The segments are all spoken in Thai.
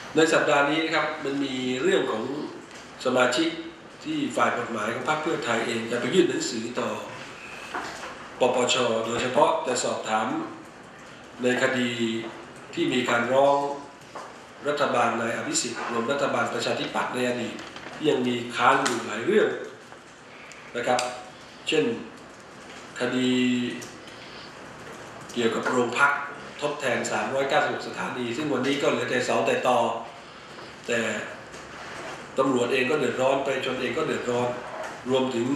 ในสัปดาห์นี้นะครับมันมีเรื่องของสมาชิกที่ฝ่ายกฎหมายของพรรคเพื่อไทยเองจะไปยื่นหนังสือต่อปปช.โดยเฉพาะจะสอบถามในคดีที่มีการร้องรัฐบาลนายอภิสิทธิ์รวมรัฐบาลประชาธิปัตย์ในอดีตที่ยังมีค้างอยู่หลายเรื่องนะครับเช่นคดีเกี่ยวกับโรงพักทดแทน396สถานีซึ่งวันนี้ก็เหลือแต่เสาแต่ตอแต่ตำรวจเองก็เดือดร้อนประชาชนเองก็เดือดร้อนรวมถึง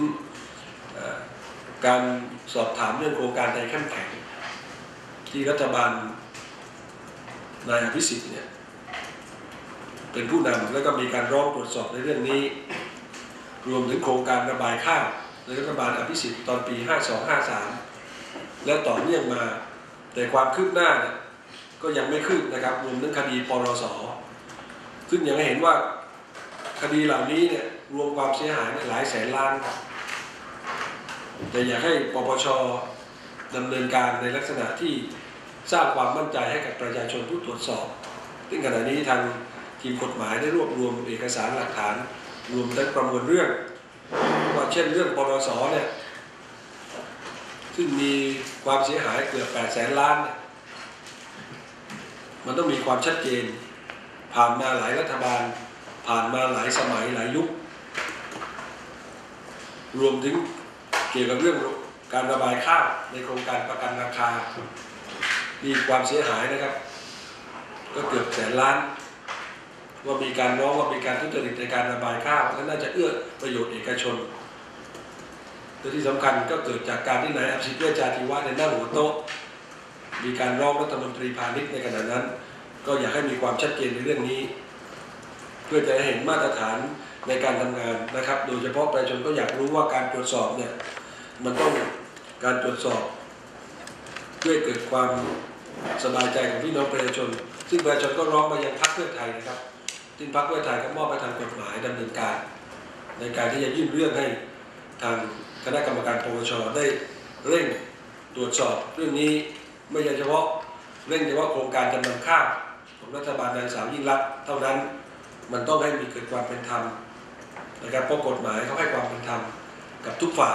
การสอบถามเรื่องโครงการไทยเข้มแข็งที่รัฐบาลนายอภิสิทธิ์เนี่ยเป็นผู้นำแล้วก็มีการร้องตรวจสอบในเรื่องนี้รวมถึงโครงการระบายข้าวในรัฐบาลอภิสิทธิ์ตอนปี52-53และต่อเนื่องมาแต่ความคืบหน้าเนี่ยก็ยังไม่คืบนะครับรวมถึงคดีปรส.ซึ่งยังเห็นว่าคดีเหล่านี้เนี่ยรวมความเสียหายหลายแสนล้านแต่อยากให้ปปช.ดำเนินการในลักษณะที่สร้างความมั่นใจให้กับประชาชนผู้ตรวจสอบซึ่งขณะนี้ทางทีมกฎหมายได้รวบรวมเอกสารหลักฐานรวมทั้งประมวลเรื่องว่าเช่นเรื่องปรส.เนี่ยซึ่งมีความเสียหายเกือบ800,000 ล้านมันต้องมีความชัดเจนผ่านมาหลายรัฐบาลผ่านมาหลายสมัยหลายยุครวมถึงเกี่ยวกับเรื่องการระบายข้าวในโครงการประกันราคามีความเสียหายนะครับก็เกือบ100,000 ล้านว่ามีการร้องว่ามีการทุจริตในการระบายข้าวและน่าจะเอื้อประโยชน์เอกชนและที่สำคัญก็เกิดจากการที่นายอภิสิทธิ์เวชชาชีวะในนั่งหัวโต๊ะมีการร้องรัฐมนตรีพาณิชย์ในขณะนั้นก็อยากให้มีความชัดเจนในเรื่องนี้เพื่อจะเห็นมาตรฐานในการทำงานนะครับโดยเฉพาะประชาชนก็อยากรู้ว่าการตรวจสอบเนี่ยมันต้องการตรวจสอบเพื่อเกิดความสบายใจของพี่น้องประชาชนซึ่งประชาชนก็ร้องมายังพรรคเพื่อไทยนะครับซึ่งพรรคเพื่อไทยก็มอบไปทางกฎหมายดำเนินการในการที่จะยื่นเรื่องให้ทางคณะกรรมการปปช.ได้เร่งตรวจสอบเรื่องนี้ไม่ใช่เฉพาะเร่งเฉพาะโครงการจำนำข้าวของรัฐบาลนางสาวยิ่งลักษณ์เท่านั้นมันต้องให้มีเกิดความเป็นธรรมนะครับเพราะกฎหมายเขาให้ความเป็นธรรมกับทุกฝ่าย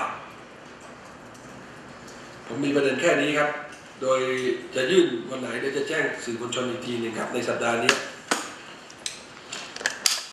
ผมมีประเด็นแค่นี้ครับโดยจะยื่นวันไหนเดี๋ยวจะแจ้งสื่อมวลชนอีกทีหนึ่งครับในสัปดาห์นี้